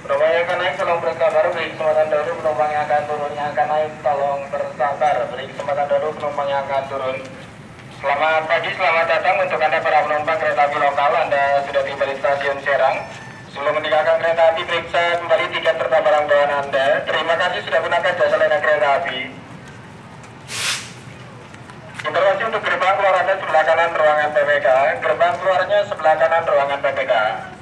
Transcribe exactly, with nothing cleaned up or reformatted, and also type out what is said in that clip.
Penumpang yang akan naik tolong bersabar, beri kesempatan dahulu. Penumpang yang akan turun yang akan naik tolong bersabar, beri kesempatan dahulu. Penumpang yang akan turun. Selamat pagi, selamat datang untuk Anda para penumpang kereta api lokal. Anda sudah tiba di stasiun Serang. Sebelum meninggalkan kereta api, periksa kembali tiket serta barang bawaan Anda. Terima kasih sudah gunakan jasa layanan kereta api. Informasi untuk gerbang keluar Anda sebelah kanan ruangan P P K. Gerbang keluarnya sebelah kanan ruangan P P K.